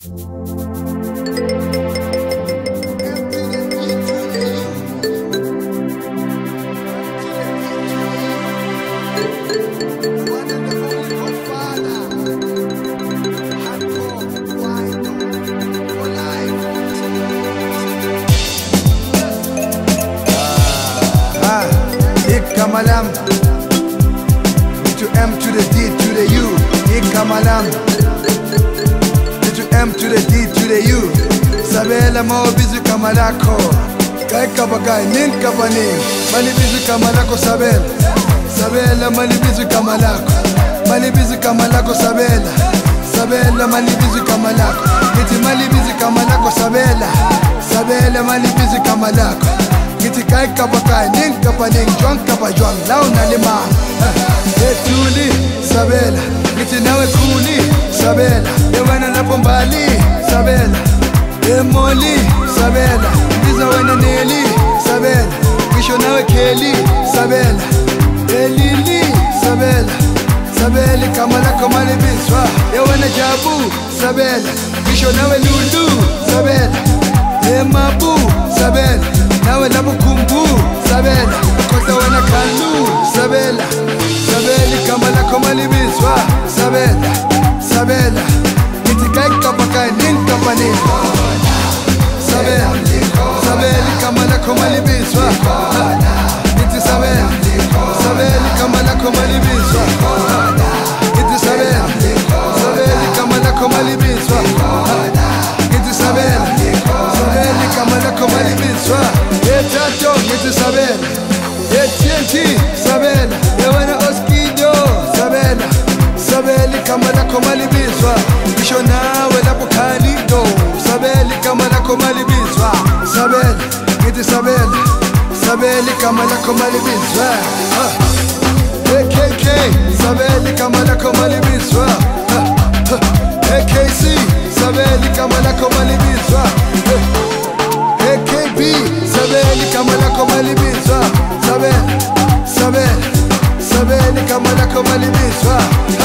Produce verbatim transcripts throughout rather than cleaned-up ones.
Ikamalam, to M to the D to the U. Ikamalam, to M to the D to the U. Sabela mo bizu kamalako, kai kabagai nin kabani. Mali bizu kamalako sabela, sabela mali bizu kamalako, mali bizu kamalako sabela, sabela mali bizu kamalako. Kiti mali bizu kamalako sabela, sabela mali bizu kamalako. Kiti kai kabakai nin kabaning juang kabajuang lau na lima. Etuli sabela, kiti nawe kuli sabela, ewana na pombali sabela, emoli sabela, biza wena neli sabela, kisho nawe keli sabela, elili sabela, sabeli kamala kamali biswa, ewana jabu sabela, kisho nawe lulu sabela, emabu sabela, nawe labu kumbu sabela, kosa wana kalu sabela, sabeli kamala kamali biswa sabela, sabela, kiti kai kabakai nin kapani sabela, sabeli kamala kamali biswa, kiti sabela, sabeli kamala kamali biswa, kiti sabela, sabeli kamala kamali biswa, kiti sabela, sabeli kamala kamali biswa, etato kiti sabela, etienti sabela, ewana oskido sabela, sabeli kamala kamali biswa, kisho nawe lapo kalido, sabeli kamala kamali biswa, sabela, kiti sabela, sabeli kamala kamali biswa, A K K, sabeli kamala kamali biswa, A K C, sabeli kamala kamali biswa, A K B, sabeli kamala kamali biswa, sabela, sabela, sabeli kamala kamali biswa.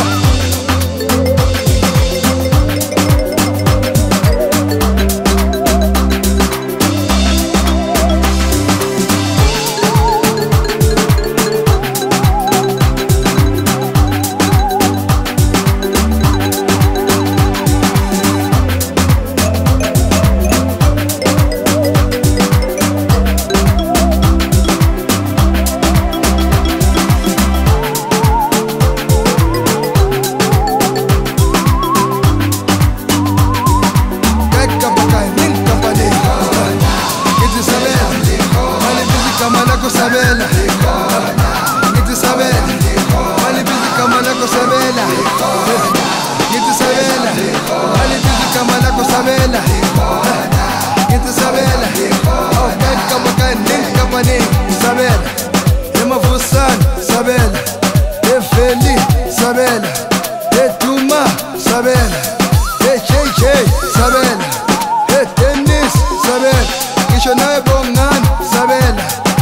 Sabela, kiti sabela, mali bizi kamala ko sabela, kiti sabela, mali bizi kamala ko sabela, kiti sabela, oh kai kabakai nin kabani sabela, ema fusan sabela, efeli sabela, etuma sabela, echei sabela, etenis sabela, kisho nae bongan sabela.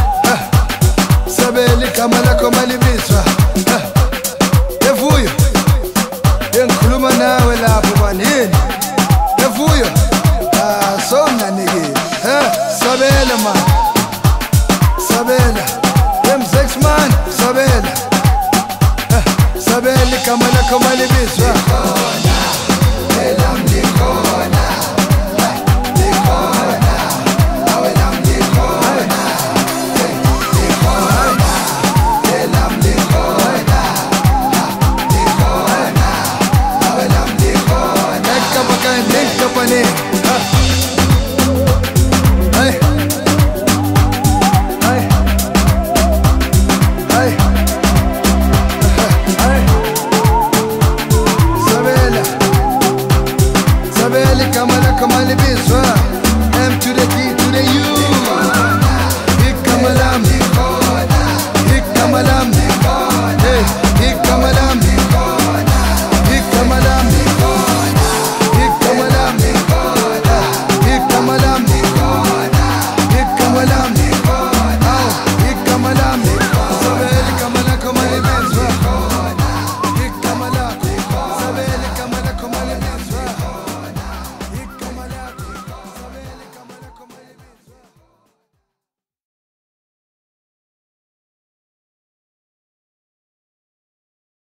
Sabeli kamala kamali biswa, evuyo, enkhuluma nawe lapho banini, evuyo, ah sona nigi, sabela man, sabela, M six man, sabela, sabeli kamala kamali biswa. Company. Hey, hey, hey, hey. Sabela, sabeli kamala kamali biswa. M to the D to the U. Ikamalam, ikamalam, hey, ikamalam.